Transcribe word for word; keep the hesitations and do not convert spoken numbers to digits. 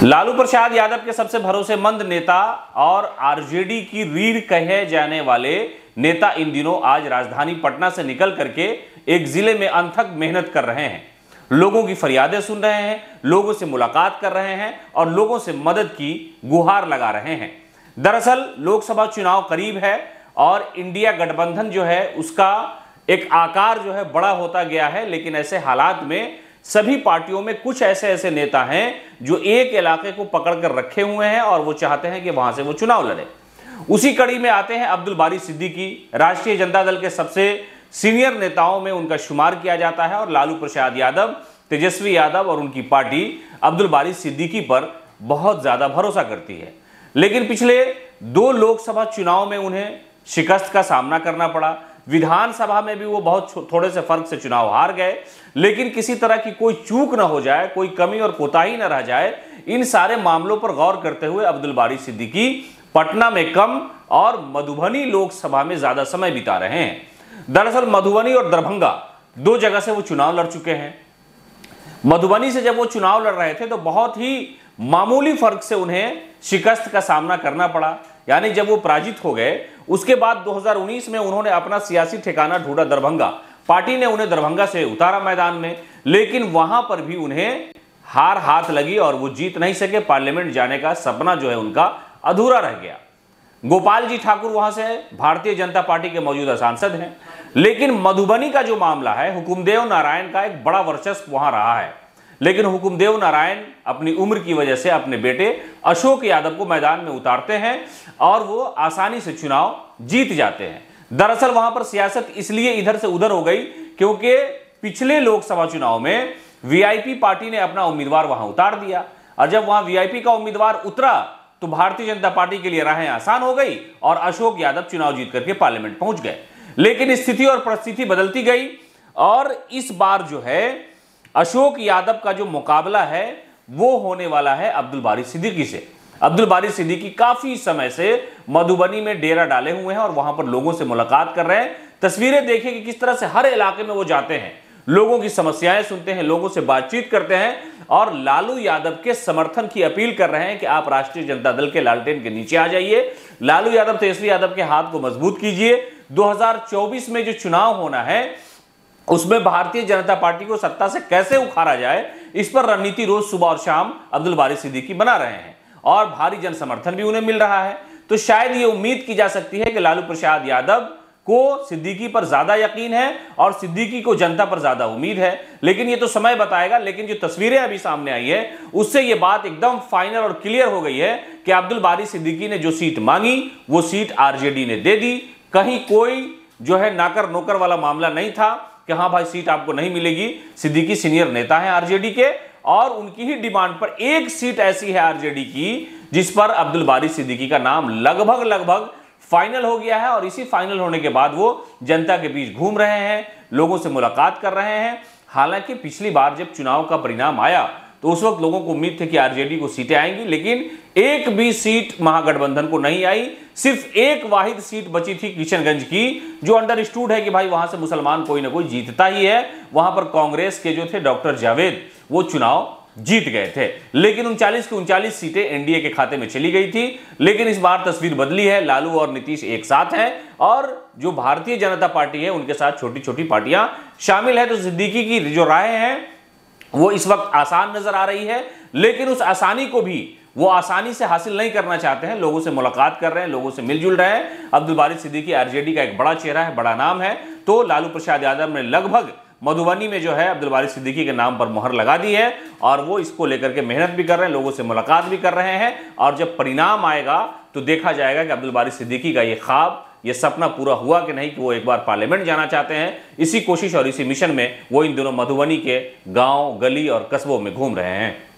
लालू प्रसाद यादव के सबसे भरोसेमंद नेता और आरजेडी की रीढ़ कहे जाने वाले नेता इन दिनों आज राजधानी पटना से निकल करके एक जिले में अनथक मेहनत कर रहे हैं। लोगों की फरियादें सुन रहे हैं, लोगों से मुलाकात कर रहे हैं और लोगों से मदद की गुहार लगा रहे हैं। दरअसल लोकसभा चुनाव करीब है और इंडिया गठबंधन जो है उसका एक आकार जो है बड़ा होता गया है, लेकिन ऐसे हालात में सभी पार्टियों में कुछ ऐसे ऐसे नेता हैं जो एक इलाके को पकड़ कर रखे हुए हैं और वो चाहते हैं कि वहां से वो चुनाव लड़े। उसी कड़ी में आते हैं अब्दुल बारी सिद्दीकी। राष्ट्रीय जनता दल के सबसे सीनियर नेताओं में उनका शुमार किया जाता है और लालू प्रसाद यादव, तेजस्वी यादव और उनकी पार्टी अब्दुल बारी सिद्दीकी पर बहुत ज्यादा भरोसा करती है। लेकिन पिछले दो लोकसभा चुनाव में उन्हें शिकस्त का सामना करना पड़ा। विधानसभा में भी वो बहुत थोड़े से फर्क से चुनाव हार गए, लेकिन किसी तरह की कोई चूक न हो जाए, कोई कमी और कोताही न रह जाए, इन सारे मामलों पर गौर करते हुए अब्दुल बारी सिद्दीकी पटना में कम और मधुबनी लोकसभा में ज्यादा समय बिता रहे हैं। दरअसल मधुबनी और दरभंगा दो जगह से वो चुनाव लड़ चुके हैं। मधुबनी से जब वो चुनाव लड़ रहे थे तो बहुत ही मामूली फर्क से उन्हें शिकस्त का सामना करना पड़ा, यानी जब वो पराजित हो गए उसके बाद दो हज़ार उन्नीस में उन्होंने अपना सियासी ठिकाना ढूंढा दरभंगा। पार्टी ने उन्हें दरभंगा से उतारा मैदान में, लेकिन वहां पर भी उन्हें हार हाथ लगी और वो जीत नहीं सके। पार्लियामेंट जाने का सपना जो है उनका अधूरा रह गया। गोपाल जी ठाकुर वहां से भारतीय जनता पार्टी के मौजूदा सांसद हैं, लेकिन मधुबनी का जो मामला है, हुकुमदेव नारायण का एक बड़ा वर्चस्व वहां रहा है, लेकिन हुकुमदेव नारायण अपनी उम्र की वजह से अपने बेटे अशोक यादव को मैदान में उतारते हैं और वो आसानी से चुनाव जीत जाते हैं। दरअसल वहां पर सियासत इसलिए इधर से उधर हो गई क्योंकि पिछले लोकसभा चुनाव में वीआईपी पार्टी ने अपना उम्मीदवार वहां उतार दिया और जब वहां वीआईपी का उम्मीदवार उतरा तो भारतीय जनता पार्टी के लिए राहें आसान हो गई और अशोक यादव चुनाव जीत करके पार्लियामेंट पहुंच गए। लेकिन स्थिति और परिस्थिति बदलती गई और इस बार जो है अशोक यादव का जो मुकाबला है वो होने वाला है अब्दुल बारी सिद्दीकी से। अब्दुल बारी सिद्दीकी काफी समय से मधुबनी में डेरा डाले हुए हैं और वहां पर लोगों से मुलाकात कर रहे हैं। तस्वीरें देखिए कि किस तरह से हर इलाके में वो जाते हैं, लोगों की समस्याएं सुनते हैं, लोगों से बातचीत करते हैं और लालू यादव के समर्थन की अपील कर रहे हैं कि आप राष्ट्रीय जनता दल के लालटेन के नीचे आ जाइए, लालू यादव तेजस्वी यादव के हाथ को मजबूत कीजिए। दो हजार चौबीस में जो चुनाव होना है उसमें भारतीय जनता पार्टी को सत्ता से कैसे उखाड़ा जाए, इस पर रणनीति रोज सुबह और शाम अब्दुल बारी सिद्दीकी बना रहे हैं और भारी जन समर्थन भी उन्हें मिल रहा है। तो शायद ये उम्मीद की जा सकती है कि लालू प्रसाद यादव को सिद्दीकी पर ज्यादा यकीन है और सिद्दीकी को जनता पर ज्यादा उम्मीद है, लेकिन ये तो समय बताएगा। लेकिन जो तस्वीरें अभी सामने आई है उससे ये बात एकदम फाइनल और क्लियर हो गई है कि अब्दुल बारी सिद्दीकी ने जो सीट मांगी वो सीट आरजेडी ने दे दी। कहीं कोई जो है नाकर नौकर वाला मामला नहीं था कि हाँ भाई सीट आपको नहीं मिलेगी। सिद्दीकी सीनियर नेता है आरजेडी के और उनकी ही डिमांड पर एक सीट ऐसी है आरजेडी की जिस पर अब्दुल बारी सिद्दीकी का नाम लगभग लगभग फाइनल हो गया है और इसी फाइनल होने के बाद वो जनता के बीच घूम रहे हैं, लोगों से मुलाकात कर रहे हैं। हालांकि पिछली बार जब चुनाव का परिणाम आया तो उस वक्त लोगों को उम्मीद थी कि आरजेडी को सीटें आएंगी, लेकिन एक भी सीट महागठबंधन को नहीं आई। सिर्फ एक वाहिद सीट बची थी किशनगंज की, जो अंडरस्टूड है कि भाई वहां से मुसलमान कोई ना कोई जीतता ही है। वहां पर कांग्रेस के जो थे डॉक्टर जावेद वो चुनाव जीत गए थे, लेकिन उनचालीस की उनचालीस सीटें एनडीए के खाते में चली गई थी। लेकिन इस बार तस्वीर बदली है, लालू और नीतीश एक साथ हैं और जो भारतीय जनता पार्टी है उनके साथ छोटी छोटी पार्टियां शामिल है। तो सिद्दीकी की जो राय है वो इस वक्त आसान नजर आ रही है, लेकिन उस आसानी को भी वो आसानी से हासिल नहीं करना चाहते हैं। लोगों से मुलाकात कर रहे हैं, लोगों से मिलजुल रहे हैं। अब्दुल बारी सिद्दीकी आरजेडी का एक बड़ा चेहरा है, बड़ा नाम है। तो लालू प्रसाद यादव ने लगभग मधुबनी में जो है अब्दुल बारी सिद्दीकी के नाम पर मोहर लगा दी है और वो इसको लेकर के मेहनत भी कर रहे हैं, लोगों से मुलाकात भी कर रहे हैं। और जब परिणाम आएगा तो देखा जाएगा कि अब्दुल बारी सिद्दीकी का ये ख्वाब, ये सपना पूरा हुआ कि नहीं कि वो एक बार पार्लियामेंट जाना चाहते हैं। इसी कोशिश और इसी मिशन में वो इन दिनों मधुबनी के गांव, गली और कस्बों में घूम रहे हैं।